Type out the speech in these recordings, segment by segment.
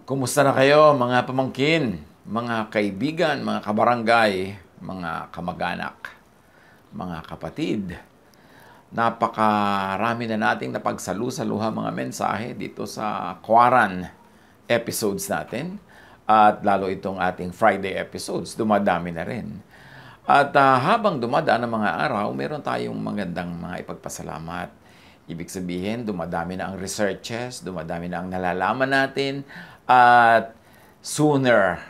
Kumusta na kayo mga pamangkin, mga kaibigan, mga kabarangay, mga kamag-anak, mga kapatid? Napakarami na nating napagsalu-saluha mga mensahe dito sa Quaran episodes natin. At lalo itong ating Friday episodes, dumadami na rin. At habang dumadaan ang mga araw, meron tayong magandang mga ipagpasalamat. Ibig sabihin, dumadami na ang researches, dumadami na ang nalalaman natin, at sooner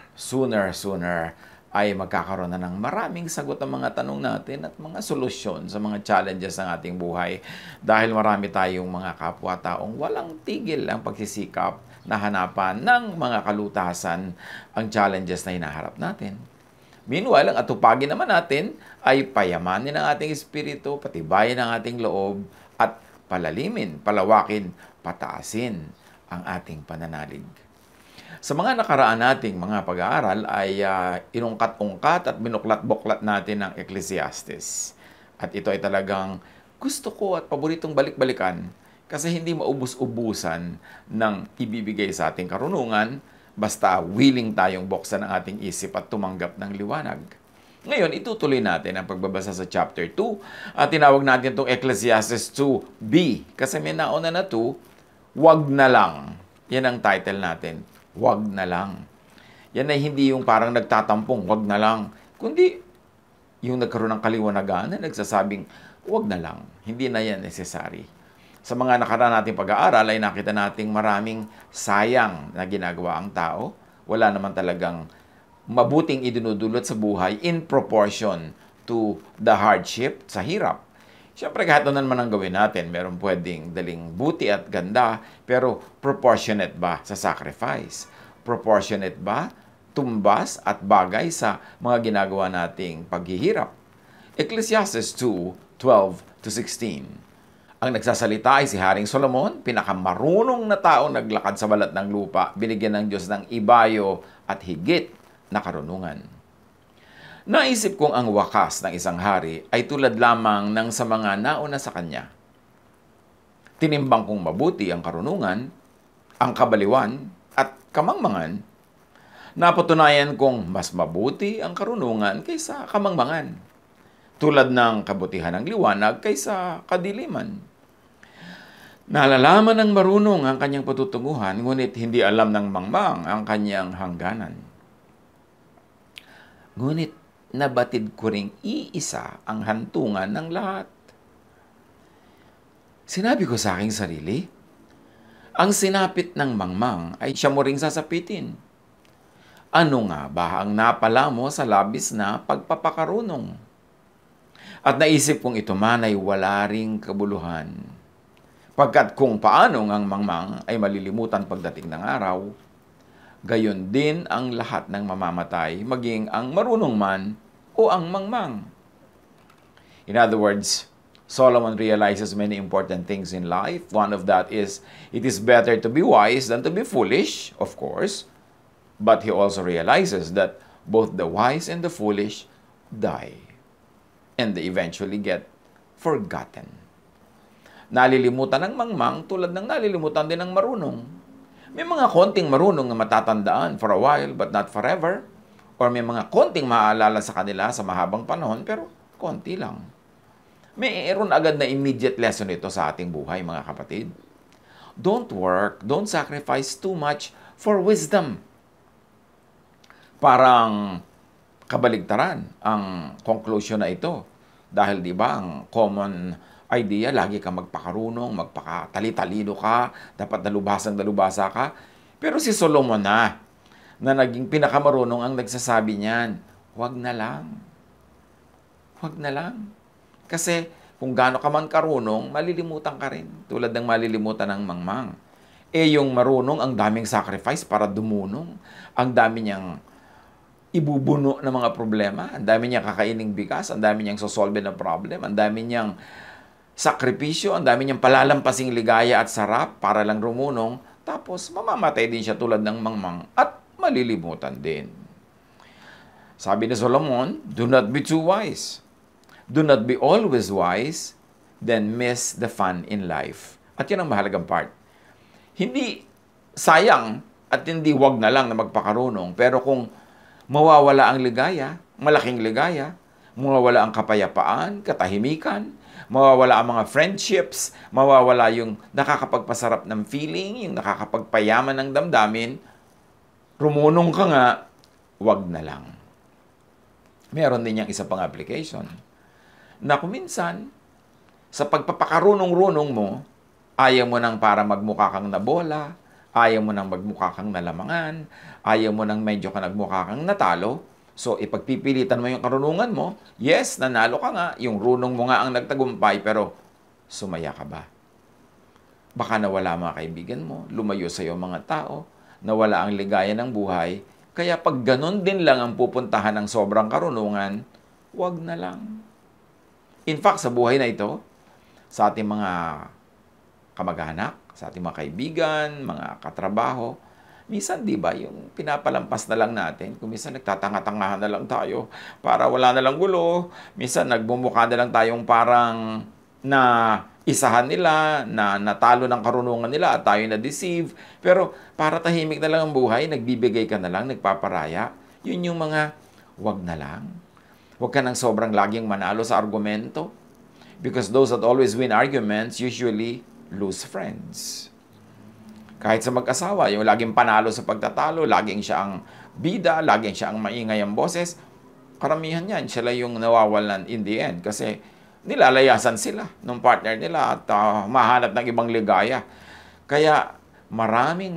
ay magkakaroon na ng maraming sagot ang mga tanong natin at mga solusyon sa mga challenges ng ating buhay. Dahil marami tayong mga kapwa-taong walang tigil ang pagsisikap na hanapan ng mga kalutasan ang challenges na hinaharap natin. Meanwhile, ang atupagin naman natin ay payamanin ang ating espiritu, patibayin ang ating loob, at palalimin, palawakin, pataasin ang ating pananalig. Sa mga nakaraan nating mga pag-aaral ay inungkat-ungkat at binuklat-buklat natin ang Ecclesiastes. At ito ay talagang gusto ko at paboritong balik-balikan kasi hindi maubos-ubusan ng ibibigay sa ating karunungan basta willing tayong buksan ang ating isip at tumanggap ng liwanag. Ngayon, itutuloy natin ang pagbabasa sa chapter 2 at tinawag natin itong Ecclesiastes 2b kasi may nauna na 2, wag na lang. Yan ang title natin, wag na lang. Yan ay hindi yung parang nagtatampong, wag na lang, kundi yung nagkaroon ng kaliwanagan na nagsasabing, wag na lang. Hindi na yan necessary. Sa mga nakaraan nating pag-aaral ay nakita nating maraming sayang na ginagawa ang tao. Wala naman talagang mabuting idinudulot sa buhay in proportion to the hardship, sa hirap. Siyempre, kahit ano naman ang gawin natin, meron pwedeng daling buti at ganda, pero proportionate ba sa sacrifice? Proportionate ba tumbas at bagay sa mga ginagawa nating paghihirap? Ecclesiastes 2:12-16. Ang nagsasalita ay si Haring Solomon, pinakamarunong na taong naglakad sa balat ng lupa, binigyan ng Diyos ng ibayo at higit na karunungan. Naisip kong ang wakas ng isang hari ay tulad lamang ng sa mga nauna sa kanya. Tinimbang kong mabuti ang karunungan, ang kabaliwan at kamangmangan. Napatunayan kong mas mabuti ang karunungan kaysa kamangmangan, tulad ng kabutihan ng liwanag kaysa kadiliman. Nalalaman ng marunong ang kanyang patutunguhan, ngunit hindi alam ng mangmang ang kanyang hangganan. Ngunit nabatid ko ring iisa ang hantungan ng lahat. Sinabi ko sa aking sarili, ang sinapit ng mangmang ay siya mo ring sasapitin. Ano nga ba ang napala mo sa labis na pagpapakarunong? At naisip kong ito man ay wala ring kabuluhan. Pagkat kung paano ang mangmang ay malilimutan pagdating ng araw, gayon din ang lahat ng mamamatay, maging ang marunong man o ang mangmang. In other words, Solomon realizes many important things in life. One of that is, it is better to be wise than to be foolish, of course. But he also realizes that both the wise and the foolish die. And they eventually get forgotten. Nalilimutan ng mangmang tulad ng nalilimutan din ng marunong. May mga konting marunong na matatandaan for a while but not forever. Or may mga konting maaalala sa kanila sa mahabang panahon pero konti lang. Mayroon agad na immediate lesson ito sa ating buhay, mga kapatid. Don't sacrifice too much for wisdom. Parang kabaligtaran ang conclusion na ito. Dahil di ba ang common idea, lagi ka magpakarunong, magpakatali-talino ka, dapat dalubhasa ka. Pero si Solomon na naging pinakamarunong ang nagsasabi niyan, wag na lang. Wag na lang. Kasi kung gaano ka man karunong, malilimutan ka rin. Tulad ng malilimutan ng mangmang. Yung marunong, ang daming sacrifice para dumunong. Ang dami niyang ibubuno ng mga problema. Ang dami niyang kakaining bigas. Ang dami niyang sosolve ng problem. Ang dami niyang sakripisyo, ang dami niyang palalampasing ligaya at sarap para lang rumunong, tapos mamamatay din siya tulad ng mangmang at malilimutan din. Sabi ni Solomon, do not be too wise. Do not be always wise, then miss the fun in life. At yun ang mahalagang part. Hindi sayang At hindi wag na lang na magpakarunong. Pero kung mawawala ang ligaya, malaking ligaya, mawawala ang kapayapaan, katahimikan, mawawala ang mga friendships, mawawala yung nakakapagpasarap ng feeling, yung nakakapagpayaman ng damdamin, rumunong ka nga, wag na lang. Meron din yung isa pang application na kung minsan, sa pagpapakarunong-runong mo, ayaw mo nang para magmukha kang nabola, ayaw mo nang magmukha kang nalamangan, ayaw mo nang medyo ka nagmukha kang natalo. So, ipagpipilitan mo yung karunungan mo. Yes, nanalo ka nga. Yung runong mo nga ang nagtagumpay, pero sumaya ka ba? Baka nawala mga kaibigan mo, lumayo sa iyo mga tao, nawala ang ligaya ng buhay. Kaya pag ganun din lang ang pupuntahan ng sobrang karunungan, wag na lang. In fact, sa buhay na ito, sa ating mga kamag-anak, sa ating mga kaibigan, mga katrabaho, minsan, di ba, yung pinapalampas na lang natin, kung minsan nagtatanga-tangahan na lang tayo para wala na lang gulo, minsan nagbumukha na lang tayong parang na isahan nila, na natalo ng karunungan nila at tayo na-deceive, pero para tahimik na lang ang buhay, nagbibigay ka na lang, nagpaparaya, yun yung mga wag na lang. Huwag ka nang sobrang laging manalo sa argumento, because those that always win arguments usually lose friends. Kahit sa mag-asawa, yung laging panalo sa pagtatalo, laging siya ang bida, laging siya ang maingay ang boses, karamihan yan, sila yung nawawalan in the end kasi nilalayasan sila ng partner nila at mahanap ng ibang ligaya. Kaya maraming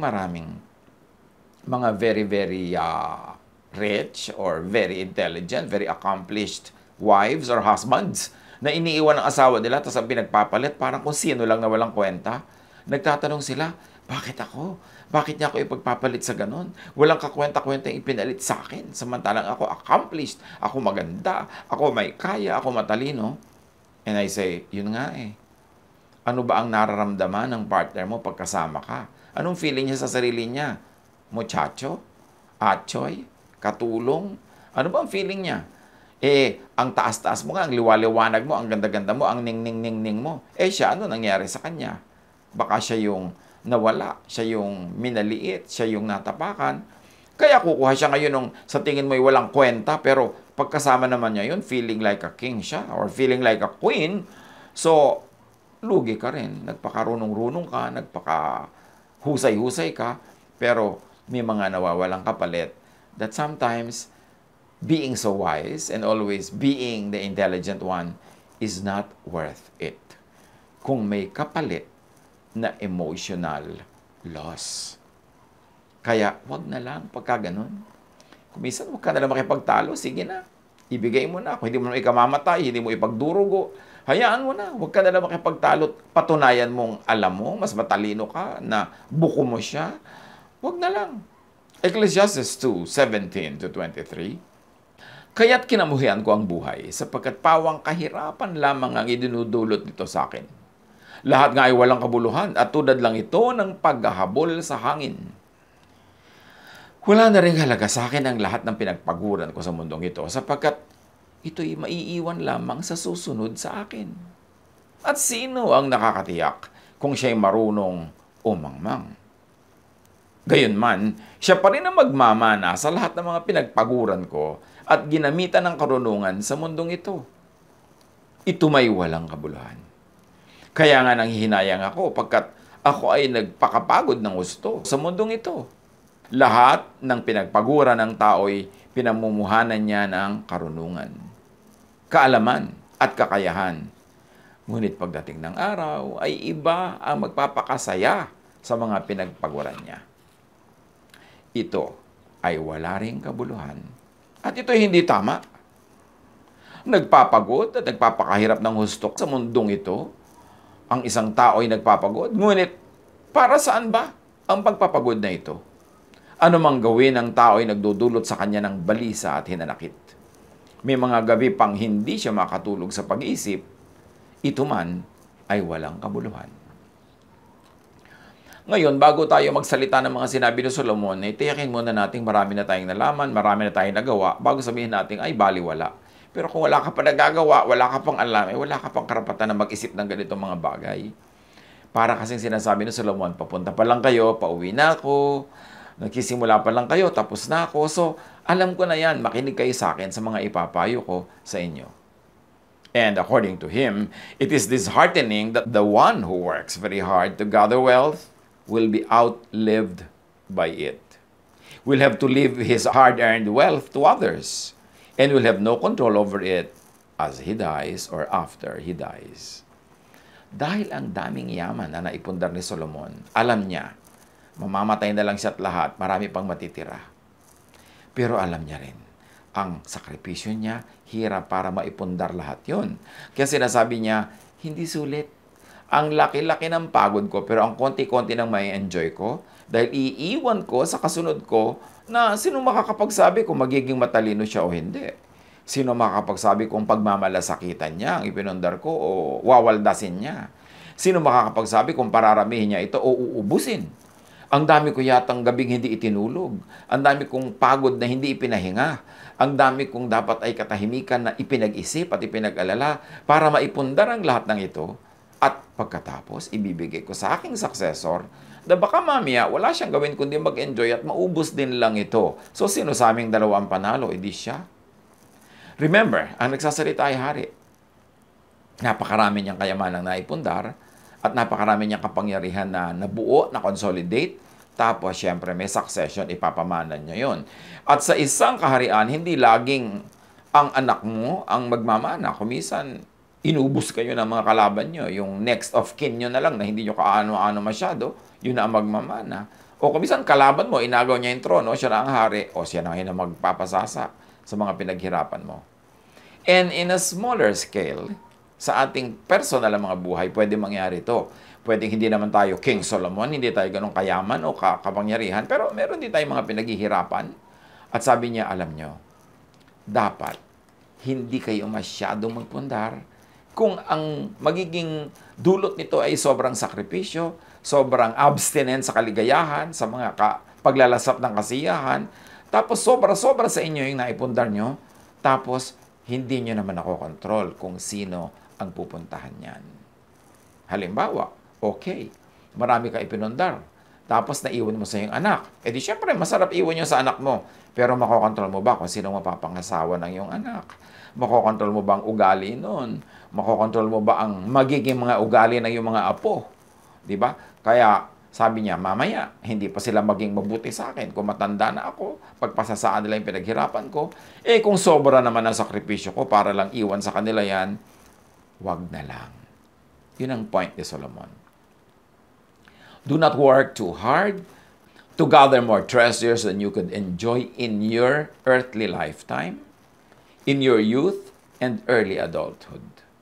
mga very rich or very intelligent, very accomplished wives or husbands na iniiwan ng asawa nila tapos ang pinagpapalit parang kung sino lang na walang kwenta. Nagtatanong sila, bakit ako? Bakit niya ako ipagpapalit sa ganon? Walang kakwenta-kwenta yung ipinalit sa akin. Samantalang ako accomplished, ako maganda, ako may kaya, ako matalino. And I say, yun nga eh. Ano ba ang nararamdaman ng partner mo pagkasama ka? Anong feeling niya sa sarili niya? Muchacho? Atchoy? Katulong? Ano ba ang feeling niya? Ang taas-taas mo nga, ang liwaliwanag mo, ang ganda-ganda mo, ang ning-ning-ning-ning mo. Siya, ano nangyari sa kanya? Baka siya yung nawala, siya yung minaliit, siya yung natapakan. Kaya kukuha siya ngayon nung sa tingin mo'y walang kwenta, pero pagkasama naman niya yun, feeling like a king siya, or feeling like a queen. So, lugi ka rin. Nagpakarunong-runong ka, nagpakahusay-husay ka, pero may mga nawawalang kapalit that sometimes being so wise and always being the intelligent one is not worth it. Kung may kapalit na emotional loss. Kaya, wag na lang pagka ganun. Kung minsan, wag ka na lang makipagtalo, sige na. Ibigay mo na. Kung hindi mo na ikamamatay, hindi mo ipagdurugo, hayaan mo na. Wag ka na lang makipagtalo. Patunayan mong alam mo, mas matalino ka, na buko mo siya. Wag na lang. Ecclesiastes 2:17-23. Kaya't kinamuhian ko ang buhay, sapagkat pawang kahirapan lamang ang idinudulot nito sa akin. Lahat nga ay walang kabuluhan, at tulad lang ito ng paghahabol sa hangin. Wala na rin halaga sa akin ang lahat ng pinagpaguran ko sa mundong ito, sapagkat ito'y maiiwan lamang sa susunod sa akin. At sino ang nakakatiyak kung siya'y marunong umangmang? Gayunman, siya pa rin ang magmamana sa lahat ng mga pinagpaguran ko at ginamitan ng karunungan sa mundong ito. Ito may walang kabuluhan. Kaya nga nanghihinayang ako pagkat ako ay nagpakapagod ng gusto sa mundong ito. Lahat ng pinagpaguran ng tao'y pinamumuhanan niya ng karunungan, kaalaman at kakayahan. Ngunit pagdating ng araw ay iba ang magpapakasaya sa mga pinagpaguran niya. Ito ay wala ring kabuluhan. At ito'y hindi tama. Nagpapagod at nagpapakahirap ng husto sa mundong ito. Ang isang tao ay nagpapagod. Ngunit, para saan ba ang pagpapagod na ito? Ano mang gawin ng tao ay nagdudulot sa kanya ng balisa at hinanakit. May mga gabi pang hindi siya makatulog sa pag-iisip. Ito man ay walang kabuluhan. Ngayon, bago tayo magsalita ng mga sinabi ni Solomon, tiyakin muna natin marami na tayong nalaman, marami na tayong nagawa, bago sabihin natin, ay baliwala. Pero kung wala ka pa nagagawa, wala ka pang alam, wala ka pang karapatan na mag-isip ng ganitong mga bagay. Para kasing sinasabi ni Solomon, papunta pa lang kayo, pauwi na ako, Nagsisimula pa lang kayo, tapos na ako. So, alam ko na yan. Makinig kayo sa akin sa mga ipapayo ko sa inyo. And according to him, it is disheartening that the one who works very hard to gather wealth will be outlived by it. Will have to leave his hard-earned wealth to others and will have no control over it as he dies or after he dies. Dahil ang daming yaman na naipundar ni Solomon, alam niya, mamamatay na lang siya at lahat, marami pang matitira. Pero alam niya rin, ang sakripisyo niya, hirap para maipundar lahat yon. Kaya sinasabi niya, hindi sulit. Ang laki-laki ng pagod ko, pero ang konti-konti nang may enjoy ko, dahil iiwan ko sa kasunod ko na sino makakapagsabi kung magiging matalino siya o hindi. Sino makakapagsabi kung pagmamalasakitan niya ang ipinundar ko o wawaldasin niya. Sino makakapagsabi kung pararamihin niya ito o uubusin. Ang dami ko yatang gabing hindi itinulog. Ang dami kong pagod na hindi ipinahinga. Ang dami kong dapat ay katahimikan na ipinag-isip at ipinag-alala para maipundar ang lahat ng ito. At pagkatapos, ibibigay ko sa aking successor na baka mamaya wala siyang gawin kundi mag-enjoy at maubos din lang ito. So, sino sa aming dalawang panalo? Edi siya. Remember, ang nagsasalita ay hari. Napakarami niyang kayamanang naipundar at napakarami niyang kapangyarihan na nabuo, na consolidate. Tapos, syempre, may succession, ipapamanan niya yon. At sa isang kaharian, hindi laging ang anak mo ang magmamana. Kumisan, inubos kayo ng mga kalaban nyo. Yung next of kin nyo na lang na hindi nyo kaano-ano masyado, yun na ang magmamana. O kumisan kalaban mo, inagaw niya yung trono, siya na ang hari, o siya na ang magpapasasa sa mga pinaghirapan mo. And in a smaller scale, sa ating personal na mga buhay, pwede mangyari ito. Pwedeng hindi naman tayo King Solomon, hindi tayo ganun kayaman o kapangyarihan, pero meron din tayong mga pinaghihirapan. At sabi niya, alam nyo, dapat hindi kayo masyadong magpundar kung ang magiging dulot nito ay sobrang sakripisyo, sobrang abstinent sa kaligayahan, sa mga paglalasap ng kasiyahan, tapos sobra-sobra sa inyo yung naipundar nyo, tapos hindi nyo naman nakokontrol kung sino ang pupuntahan niyan. Halimbawa, okay, marami ka ipinundar, tapos naiwan mo sa iyong anak. E di syempre, masarap iwan nyo sa anak mo, pero makokontrol mo ba kung sino mapapangasawa ng iyong anak? Makokontrol mo ba ang ugali nun? Makokontrol mo ba ang magiging mga ugali ng iyong mga apo? Diba? Kaya sabi niya, mamaya, hindi pa sila maging mabuti sa akin. Kung matanda na ako, pagpasasaan nila yung pinaghirapan ko, kung sobra naman ang sakripisyo ko para lang iwan sa kanila yan, wag na lang. Yun ang point ni Solomon. Do not work too hard to gather more treasures than you could enjoy in your earthly lifetime, in your youth and early adulthood.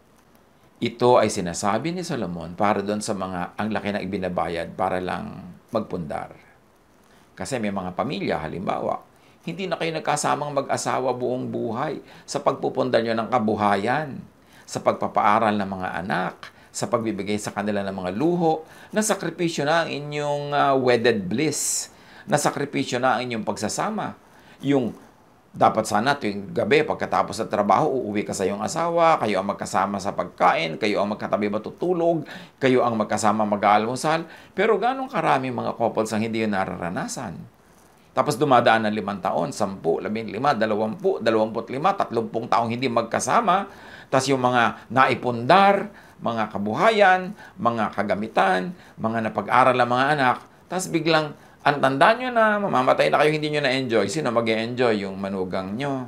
Ito ay sinasabi ni Solomon para doon sa mga ang laki na ibinabayad para lang magpundar. Kasi may mga pamilya, halimbawa, hindi na kayo nagkasamang mag-asawa buong buhay sa pagpupundar nyo ng kabuhayan, sa pagpapaaral ng mga anak, sa pagbibigay sa kanila ng mga luho, nasakripisyo na ang inyong wedded bliss, nasakripisyo na ang inyong pagsasama. Yung dapat sana tuwing gabi, pagkatapos ng trabaho, uuwi ka sa iyong asawa, kayo ang magkasama sa pagkain, kayo ang magkatabi matutulog, kayo ang magkasama mag-aalmusal. Pero ganong karami mga couples ang hindi yun nararanasan. Tapos dumadaan ng 5 taon, 10, 15, 20, 25, 30 taong hindi magkasama. Tapos yung mga naipundar, mga kabuhayan, mga kagamitan, mga napag-aral ng mga anak, tapos biglang ang tanda nyo na, mamamatay na kayo, hindi nyo na-enjoy. Sino mag-e-enjoy? Yung manugang nyo.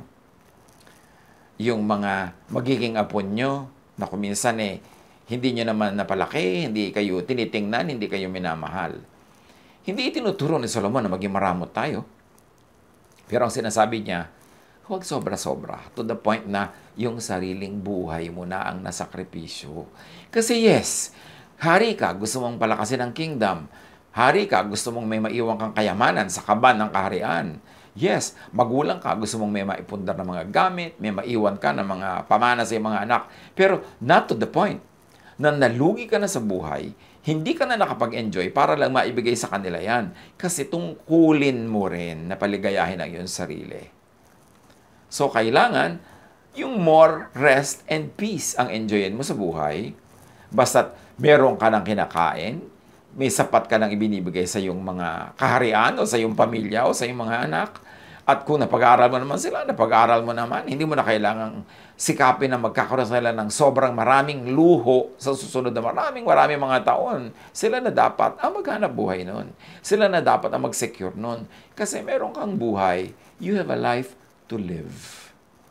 Yung mga magiging apon nyo, na kuminsan hindi nyo naman napalaki, hindi kayo tinitingnan, hindi kayo minamahal. Hindi itinuturo ni Solomon na maging maramot tayo. Pero ang sinasabi niya, huwag sobra-sobra. To the point na yung sariling buhay mo na ang nasakripisyo. Kasi yes, hari ka, gusto mong palakasin ang kingdom. Hari ka, gusto mong may maiwan kang kayamanan sa kaban ng kaharian. Yes, magulang ka, gusto mong may maipundar ng mga gamit, may maiwan ka ng mga pamana sa iyong mga anak. Pero not to the point na nalugi ka na sa buhay, hindi ka na nakapag-enjoy para lang maibigay sa kanila yan. Kasi tungkulin mo rin na paligayahin ang iyong sarili. So, kailangan yung more rest and peace ang enjoyin mo sa buhay. Basta't meron ka ng kinakain, may sapat ka nang ibinibigay sa iyong mga kaharian o sa iyong pamilya o sa iyong mga anak. At kung napag-aaral mo naman sila, napag-aaral mo naman, hindi mo na kailangang sikapin na magkakaroon sila ng sobrang maraming luho sa susunod na maraming mga taon. Sila na dapat ang maghanap buhay nun. Sila na dapat ang mag-secure nun. Kasi meron kang buhay, you have a life to live.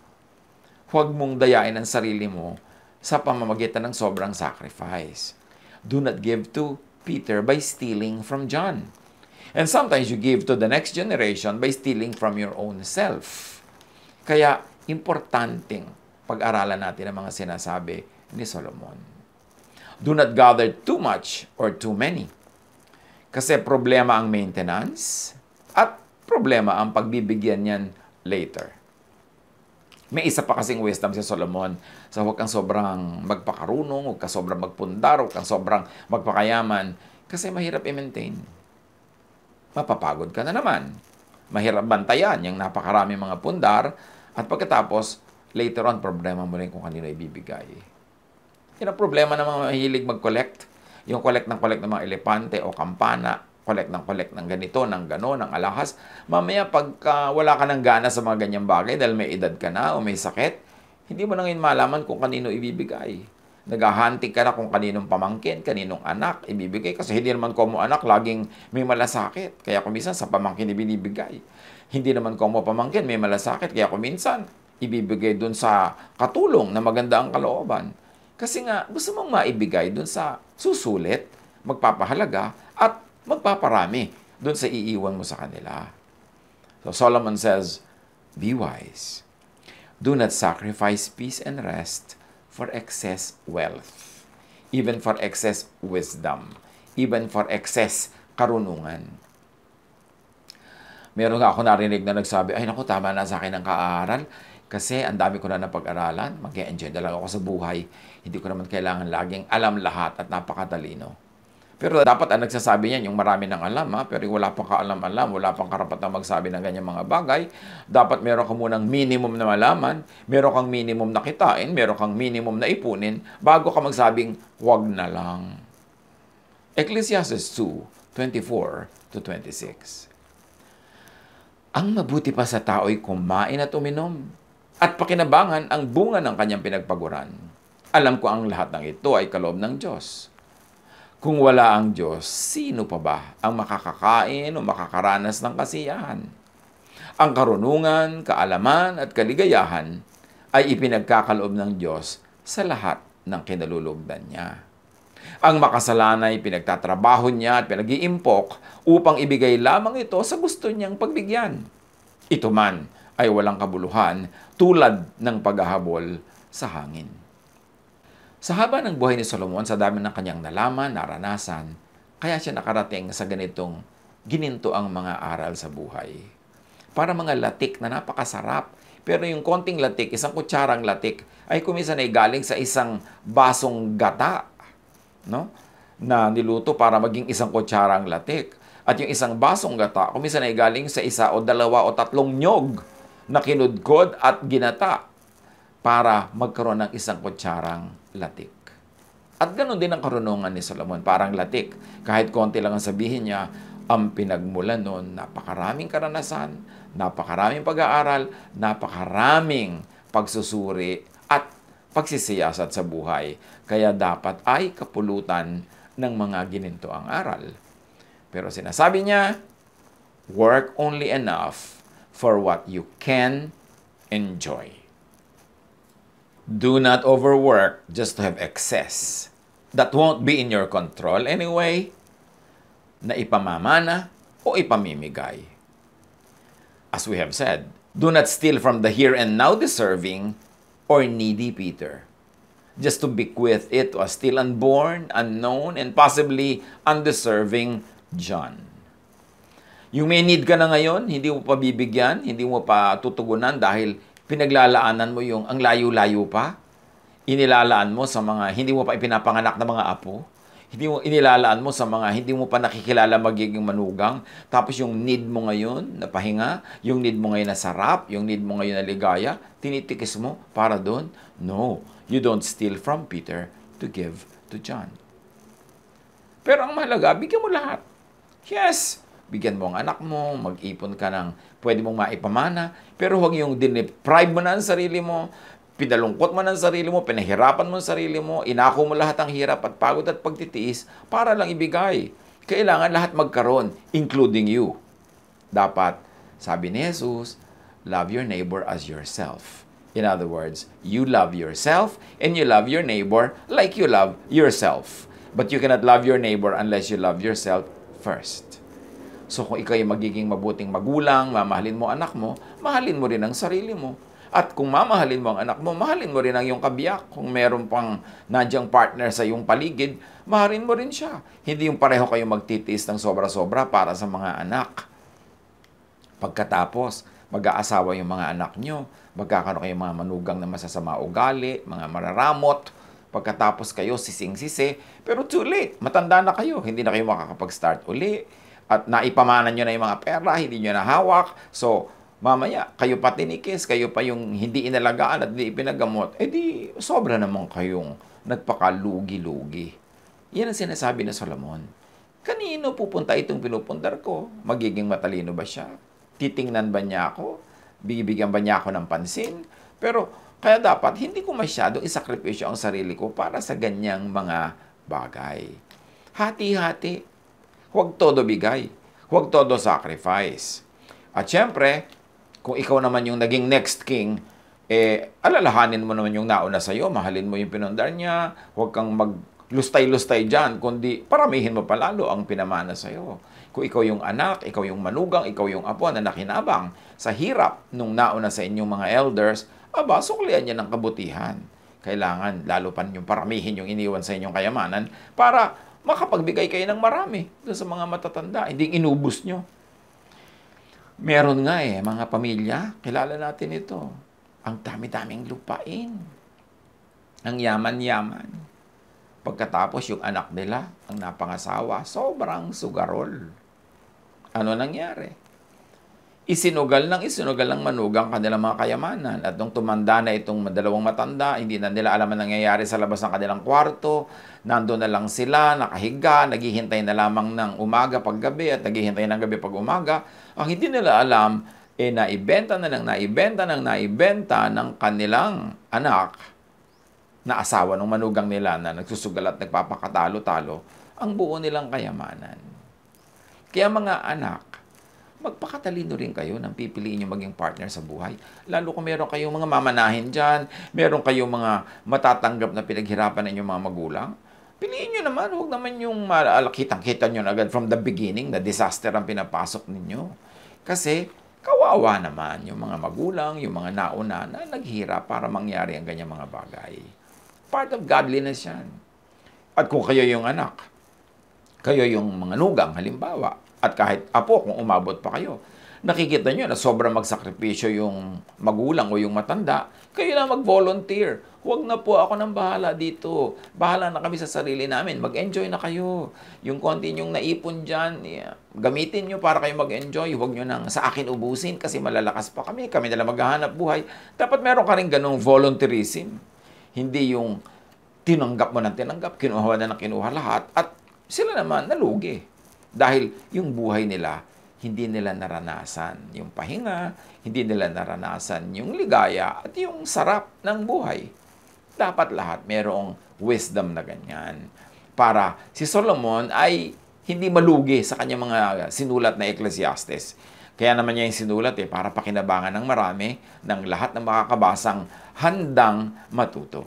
Huwag mong dayain ang sarili mo sa pamamagitan ng sobrang sacrifice. Do not give to Peter by stealing from John. And sometimes you give to the next generation by stealing from your own self. Kaya, importanteng pag-aralan natin ang mga sinasabi ni Solomon. Do not gather too much or too many. Kasi problema ang maintenance at problema ang pagbibigyan niyan later. May isa pa kasing wisdom si Solomon sa huwag kang sobrang magpakarunong, huwag kang sobrang magpundar, huwag kang sobrang magpakayaman kasi mahirap i-maintain. Mapapagod ka na naman. Mahirap bantayan yung napakarami mga pundar at pagkatapos, later on, problema mo rin kung kanino ibibigay. Yan ang problema ng mga mahilig mag-collect. Yung collect ng mga elepante o kampana, collect ng ganito, ng gano, ng alahas. Mamaya, pagka wala ka ng gana sa mga ganyang bagay dahil may edad ka na o may sakit, hindi mo na ngayon malaman kung kanino ibibigay. Naghahanting ka na kung kaninong pamangkin, kaninong anak ibibigay. Kasi hindi naman ko mo anak, laging may malasakit. Kaya kuminsan sa pamangkin ibinibigay. Hindi naman ko mo pamangkin, may malasakit. Kaya kuminsan ibibigay dun sa katulong na maganda ang kalooban. Kasi nga, gusto mong maibigay dun sa susulit, magpapahalaga, at magpaparami dun sa iiwan mo sa kanila. So Solomon says, be wise. Do not sacrifice peace and rest for excess wealth, even for excess wisdom, even for excess karunungan. Meron nga ako narinig na nagsabi, ay naku, tama na sa akin ang kaaral kasi ang dami ko na napag-aralan, mag-e-enjoy na lang ako sa buhay. Hindi ko naman kailangan laging alam lahat at napakatalino. Pero dapat ang nagsasabi niyan, yung marami ng alam, pero wala pang kaalam-alam, wala pang karapatang magsabi ng ganyan mga bagay. Dapat meron ka munang minimum na malaman, meron kang minimum na kitain, meron kang minimum na ipunin, bago ka magsabing, wag na lang. Ecclesiastes 2:24-26. Ang mabuti pa sa tao'y kumain at uminom, at pakinabangan ang bunga ng kanyang pinagpaguran. Alam ko ang lahat ng ito ay kaloob ng Diyos. Kung wala ang Diyos, sino pa ba ang makakakain o makakaranas ng kasiyahan? Ang karunungan, kaalaman at kaligayahan ay ipinagkakaloob ng Diyos sa lahat ng kinalulugdan niya. Ang makasalanay pinagtatrabaho niya at pinag-iimpok upang ibigay lamang ito sa gusto niyang pagbigyan. Ito man ay walang kabuluhan tulad ng paghahabol sa hangin. Sa haba ng buhay ni Solomon, sa dami ng kanyang nalaman, naranasan, kaya siya nakarating sa ganitong gininto ang mga aral sa buhay. Para mga latik na napakasarap. Pero yung konting latik, isang kutsarang latik, ay kuminsan ay galing sa isang basong gata, no? Na niluto para maging isang kutsarang latik. At yung isang basong gata, kuminsan ay galing sa isa o dalawa o tatlong nyog na kinudkod at ginata para magkaroon ng isang kutsarang latik. At ganoon din ang karunungan ni Solomon, parang latik. Kahit konti lang ang sabihin niya, ang pinagmulan noon, napakaraming karanasan, napakaraming pag-aaral, napakaraming pagsusuri at pagsisiyasat sa buhay. Kaya dapat ay kapulutan ng mga gininto ang aral. Pero sinasabi niya, work only enough for what you can enjoy. Do not overwork just to have excess. That won't be in your control anyway, na ipamamana o ipamimigay. As we have said, do not steal from the here and now deserving or needy Peter, just to bequeath it to a still unborn, unknown, and possibly undeserving John. Yung may need ka na ngayon, hindi mo pa bibigyan, hindi mo pa tutugunan dahil pinaglalaanan mo yung ang layo-layo pa. Inilalaan mo sa mga hindi mo pa ipinapanganak na mga apo. Hindi mo inilalaan mo sa mga hindi mo pa nakikilala magiging manugang. Tapos yung need mo ngayon na pahinga, yung need mo ngayon na sarap, yung need mo ngayon na ligaya, tinitikis mo para doon? No, you don't steal from Peter to give to John. Pero ang mahalaga, bigyan mo lahat. Yes, bigyan mo ang anak mo, mag-ipon ka ng pwede mong maipamana, pero huwag yung deprive mo na ang sarili mo, pinalungkot mo na ang sarili mo, pinahirapan mo ang sarili mo, inako mo lahat ang hirap at pagod at pagtitiis para lang ibigay. Kailangan lahat magkaroon, including you. Dapat, sabi ni Jesus, love your neighbor as yourself. In other words, you love yourself and you love your neighbor like you love yourself. But you cannot love your neighbor unless you love yourself first. So kung ikaw ay magiging mabuting magulang, mamahalin mo anak mo, mahalin mo rin ang sarili mo. At kung mamahalin mo ang anak mo, mahalin mo rin ang iyong kabiyak. Kung meron pang nadyang partner sa iyong paligid, mahalin mo rin siya. Hindi yung pareho kayo magtitiis ng sobra-sobra para sa mga anak. Pagkatapos, mag-aasawa yung mga anak nyo, magkakaroon kayo mga manugang na masasama ugali, mga mararamot. Pagkatapos kayo sising-sisi, pero too late. Matanda na kayo, hindi na kayo makakapag-start uli. At naipamanan nyo na yung mga pera, hindi nyo nahawak. So, mamaya, kayo pa tinikis, kayo pa yung hindi inalagaan at hindi ipinagamot, di sobra naman kayong nagpakalugi-lugi. Yan ang sinasabi ni Solomon. Kanino pupunta itong pinupundar ko? Magiging matalino ba siya? Titingnan ba niya ako? Bibigyan ba niya ako ng pansin? Pero, kaya dapat, hindi ko masyadong isakripisyo ang sarili ko para sa ganyang mga bagay. Hati-hati. Huwag todo bigay. Huwag todo sacrifice. At syempre, kung ikaw naman yung naging next king, alalahanin mo naman yung nauna sa'yo, mahalin mo yung pinundar niya, huwag kang maglustay-lustay dyan, kundi paramihin mo palalo ang pinamana sa'yo. Kung ikaw yung anak, ikaw yung manugang, ikaw yung apo na nakinabang sa hirap nung nauna sa inyong mga elders, suklian niya ng kabutihan. Kailangan, lalo pa yung paramihin yung iniwan sa inyong kayamanan para makapagbigay kayo ng marami doon sa mga matatanda, hindi inubos nyo. Meron nga mga pamilya, kilala natin ito. Ang dami-daming lupain. Ang yaman-yaman. Pagkatapos yung anak nila, ang napangasawa, sobrang sugarol. Ano nangyari? Isinugal ng manugang kanilang mga kayamanan. At nung tumanda na itong dalawang matanda, hindi na nila alam ang nangyayari sa labas ng kanilang kwarto. Nandun na lang sila, nakahiga, naghihintay na lamang ng umaga paggabi at naghihintay ng gabi pag umaga. Ang hindi nila alam, naibenta ng kanilang anak na asawa ng manugang nila na nagsusugal at nagpapakatalo-talo ang buo nilang kayamanan. Kaya mga anak, magpakatalino rin kayo nang pipiliin nyo maging partner sa buhay. Lalo kung meron kayong mga mamanahin dyan, meron kayong mga matatanggap na pinaghirapan ng inyong mga magulang, piliin nyo naman, huwag naman yung kitang-kita nyo na agad from the beginning na disaster ang pinapasok ninyo. Kasi, kawawa naman yung mga magulang, yung mga nauna na naghirap para mangyari ang ganyang mga bagay. Part of godliness yan. At kung kayo yung anak, kayo yung mga nugang, halimbawa, at kahit apo, kung umabot pa kayo, nakikita nyo na sobrang magsakripisyo yung magulang o yung matanda, kayo na mag-volunteer. Huwag na po ako nang bahala dito. Bahala na kami sa sarili namin. Mag-enjoy na kayo. Yung konti nyong naipon dyan, gamitin nyo para kayo mag-enjoy. Huwag nyo nang sa akin ubusin kasi malalakas pa kami. Kami nalang maghahanap buhay. Dapat meron ka rin ganung volunteerism. Hindi yung tinanggap mo ng tinanggap, kinuha na ng kinuha lahat, at sila naman nalugi. Dahil yung buhay nila, hindi nila naranasan yung pahinga, hindi nila naranasan yung ligaya at yung sarap ng buhay. Dapat lahat merong wisdom na ganyan. Para si Solomon ay hindi malugi sa kanyang mga sinulat na Ecclesiastes. Kaya naman niya yung sinulat para pakinabangan ng marami ng lahat ng makakabasang handang matuto.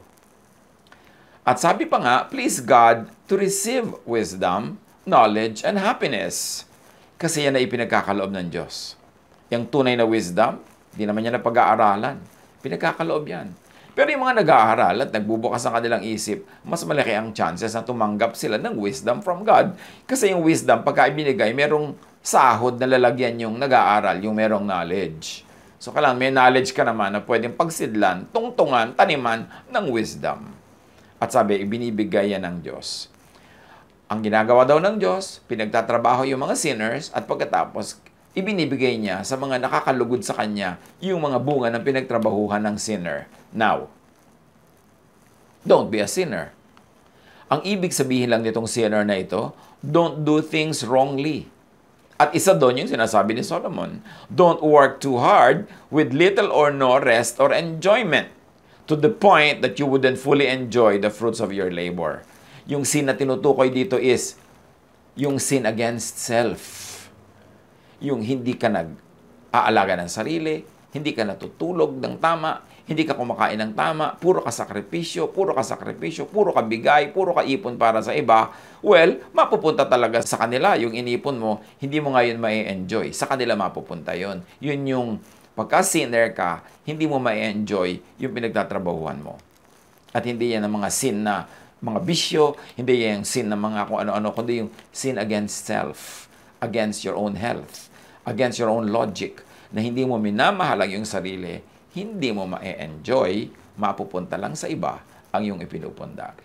At sabi pa nga, please God to receive wisdom, knowledge, and happiness. Kasi yan ay ipinagkakaloob ng Diyos. Yung tunay na wisdom, hindi naman yan na pag-aaralan. Pinagkakaloob yan. Pero yung mga nag-aaral at nagbubukas ng kanilang isip, mas malaki ang chances na tumanggap sila ng wisdom from God. Kasi yung wisdom, pagka ibinigay, merong sahod na lalagyan yung nag-aaral, yung merong knowledge. So, kailangan may knowledge ka naman na pwedeng pagsidlan, tungtungan, taniman ng wisdom. At sabi, ibinibigay yan ng Diyos. Ang ginagawa daw ng Diyos, pinagtatrabaho yung mga sinners at pagkatapos, ibinibigay niya sa mga nakakalugod sa Kanya yung mga bunga ng pinagtrabahuhan ng sinner. Now, don't be a sinner. Ang ibig sabihin lang nitong sinner na ito, Don't do things wrongly. At isa doon yung sinasabi ni Solomon, don't work too hard with little or no rest or enjoyment to the point that you wouldn't fully enjoy the fruits of your labor. Yung sin na tinutukoy dito is yung sin against self. Yung hindi ka nag-aalaga ng sarili, hindi ka natutulog ng tama, hindi ka kumakain ng tama, puro ka sakripisyo, puro ka bigay, puro ka ipon para sa iba, well, mapupunta talaga sa kanila yung inipon mo, hindi mo ngayon ma-enjoy. Sa kanila mapupunta yon. Yun yung pagka-sinner ka, hindi mo ma-enjoy yung pinagtatrabahuan mo. At hindi yan ang mga sin na mga bisyo, hindi yan yung sin na mga kung ano-ano, kundi yung sin against self, against your own health, against your own logic, na hindi mo minamahalang yung sarili, hindi mo ma-enjoy, mapupunta lang sa iba ang iyong ipinupundar.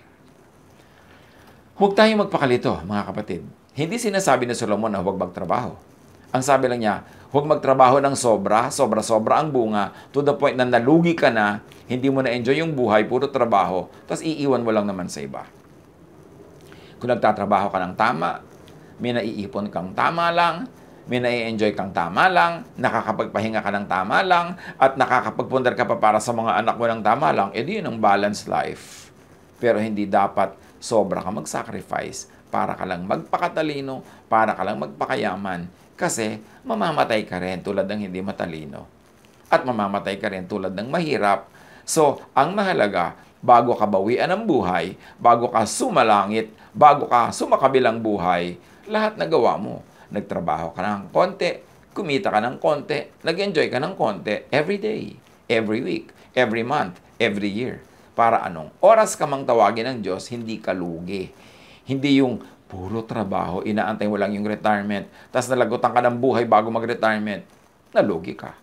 Huwag tayong magpakalito, mga kapatid. Hindi sinasabi ni Solomon na huwag magtrabaho. Ang sabi lang niya, huwag magtrabaho ng sobra-sobra ang bunga, to the point na nalugi ka na, hindi mo na-enjoy yung buhay, puro trabaho, tapos iiwan mo lang naman sa iba. Kung nagtatrabaho ka ng tama, may naiipon kang tama lang, may nai-enjoy kang tama lang, nakakapagpahinga ka ng tama lang, at nakakapagpundar ka pa para sa mga anak mo ng tama lang, edi yun ang balanced life. Pero hindi dapat sobra ka mag-sacrifice para ka lang magpakatalino, para ka lang magpakayaman, kasi mamamatay ka rin tulad ng hindi matalino. At mamamatay ka rin tulad ng mahirap. So, ang mahalaga, bago ka bawian ng buhay, bago ka sumalangit, bago ka sumakabilang buhay, lahat na gawa mo. Nagtrabaho ka ng konti, kumita ka ng konti, nag-enjoy ka ng konti every day, every week, every month, every year. Para anong oras ka mang tawagin ng Diyos, hindi ka lugi. Hindi yung puro trabaho, inaantay mo lang yung retirement, tapos nalagutan ka ng buhay bago mag-retirement, nalugi ka.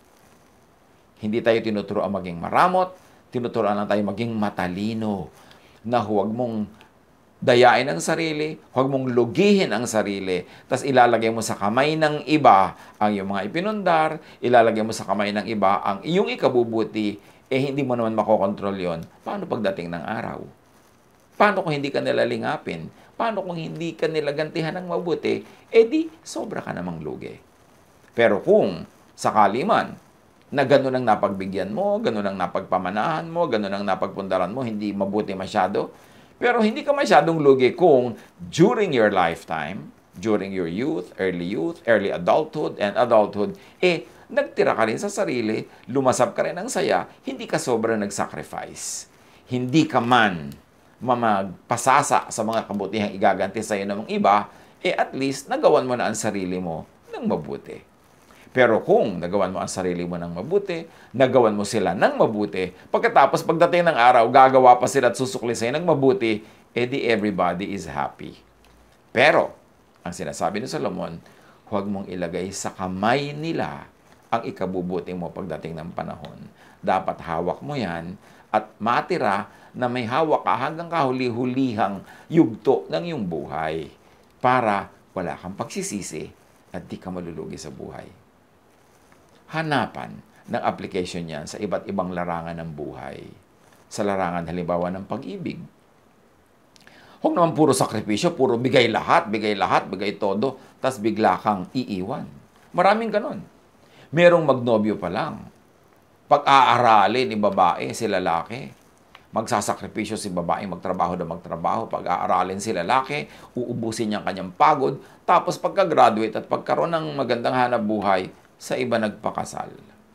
Hindi tayo tinuturoan maging maramot, tinuturoan lang tayo maging matalino, na huwag mong dayain ang sarili, huwag mong lugihin ang sarili, tas ilalagay mo sa kamay ng iba ang iyong mga ipinundar, ilalagay mo sa kamay ng iba ang iyong ikabubuti, hindi mo naman makokontrol yon. Paano pagdating ng araw? Paano kung hindi ka nila lingapin? Paano kung hindi ka nila gantihan ng mabuti? Di sobra ka namang lugi. Pero kung sakali man, na ganun ang napagbigyan mo, ganun ang napagpamanahan mo, ganun ang napagpundaran mo, hindi mabuti masyado, pero hindi ka masyadong lugi kung during your lifetime, during your youth, early adulthood, and adulthood, nagtira ka rin sa sarili, lumasap ka rin ng saya, hindi ka sobrang nag-sacrifice. Hindi ka man mamagpasasa sa mga kabutihang igaganti sa iyo ng iba, at least nagawan mo na ang sarili mo ng mabuti. Pero kung nagawan mo ang sarili mo ng mabuti, nagawan mo sila ng mabuti, pagkatapos pagdating ng araw, gagawa pa sila at susukli sa'yo ng mabuti, di everybody is happy. Pero, ang sinasabi ni Solomon, huwag mong ilagay sa kamay nila ang ikabubuti mo pagdating ng panahon. Dapat hawak mo yan at matira na may hawak ka hanggang kahuli-hulihang yugto ng iyong buhay para wala kang pagsisisi at di ka malulugi sa buhay. Hanapan ng application yan sa iba't ibang larangan ng buhay. Sa larangan halimbawa ng pag-ibig. Huwag naman puro sakripisyo, puro bigay lahat, bigay todo, tas bigla kang iiwan. Maraming ganon. Merong magnobyo pa lang. Pag-aaralin ni babae si lalaki. Magsasakripisyo si babae, magtrabaho na magtrabaho. Pag-aaralin si lalaki, uubusin niya ang kanyang pagod. Tapos pagka-graduate at pagkaroon ng magandang hanap buhay, sa iba nagpakasal.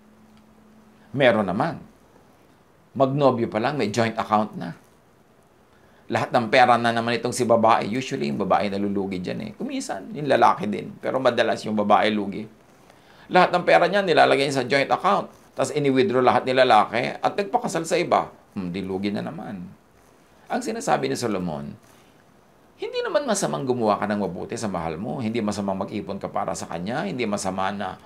Meron naman. Magnobyo pa lang, may joint account na. Lahat ng pera na naman itong si babae. Usually, yung babae nalulugi dyan Kumisan, yung lalaki din. Pero madalas yung babae lugi. Lahat ng pera niya nilalagay sa joint account. Tapos ini-withdraw lahat ni lalaki at nagpakasal sa iba. Dilugi na naman. Ang sinasabi ni Solomon, hindi naman masamang gumawa ka ng mabuti sa mahal mo. Hindi masamang mag-ipon ka para sa kanya. Hindi masama na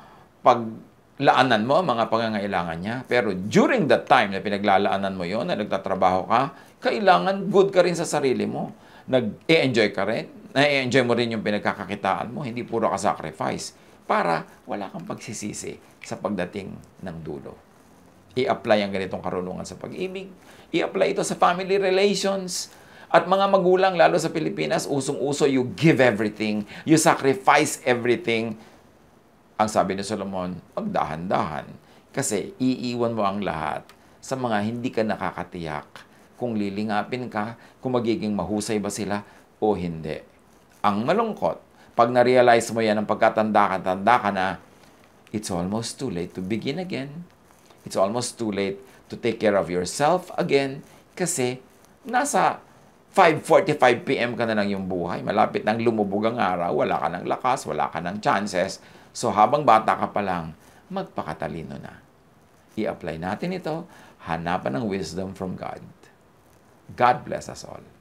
paglaanan mo ang mga pangangailangan niya. Pero during that time na pinaglalaanan mo yon, na nagtatrabaho ka, kailangan good ka rin sa sarili mo. Nag-e-enjoy ka rin. Na-e-enjoy mo rin yung pinagkakakitaan mo. Hindi puro ka sacrifice. Para wala kang pagsisisi sa pagdating ng dulo. I-apply ang ganitong karunungan sa pag-ibig. I-apply ito sa family relations. At mga magulang, lalo sa Pilipinas, usong-uso, you give everything, you sacrifice everything. Ang sabi ni Solomon, magdahan-dahan. Kasi iiwan mo ang lahat sa mga hindi ka nakakatiyak. Kung lilingapin ka, kung magiging mahusay ba sila o hindi. Ang malungkot, pag na-realize mo yan, ang pagkatanda ka na, it's almost too late to begin again. It's almost too late to take care of yourself again kasi nasa 5:45 p.m. ka na lang yung buhay. Malapit nang lumubog ang araw, wala ka ng lakas, wala ka ng chances. So habang bata ka pa lang, magpakatalino na. I-apply natin ito, hanapan ng wisdom from God. God bless us all.